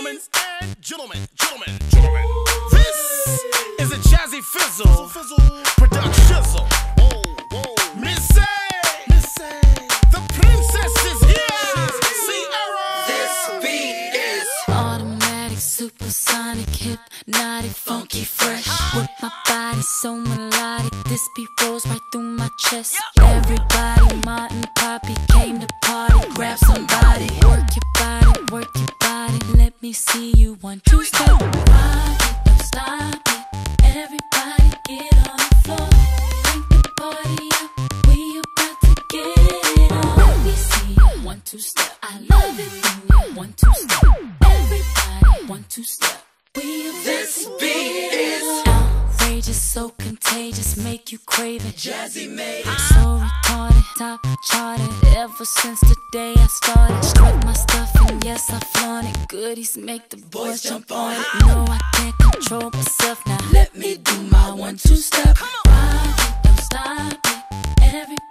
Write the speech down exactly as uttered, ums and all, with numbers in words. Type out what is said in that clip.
gentlemen and gentlemen, gentlemen, gentlemen. This is a jazzy fizzle, fizzle, production shizzle. Whoa, whoa, Missy, Missy, the princess is here. Sierra. This beat is automatic, supersonic, hypnotic, funky, fresh. With my body so melodic, this beat rolls right through my chest. Everybody, Martin, Poppy came to party. Grab somebody, work your body, work your body. Let me see you one, two, step. Rock it, don't stop it. Everybody get on the floor. Crank the party up, we about to get it on. Let me see you one, two, step. I love it when you one, two, step. Everybody, one, two, step. We about This to beat get is it on. Outrageous, so contagious, make you crave it. Jazzy made it. So retarded, top charted. Ever since the day I started, struck my stuff and yes I flaunt it. Goodies make the boys jump on it. No, I can't control myself now. Let me do my one, two step. Rock it, don't stop it. Everybody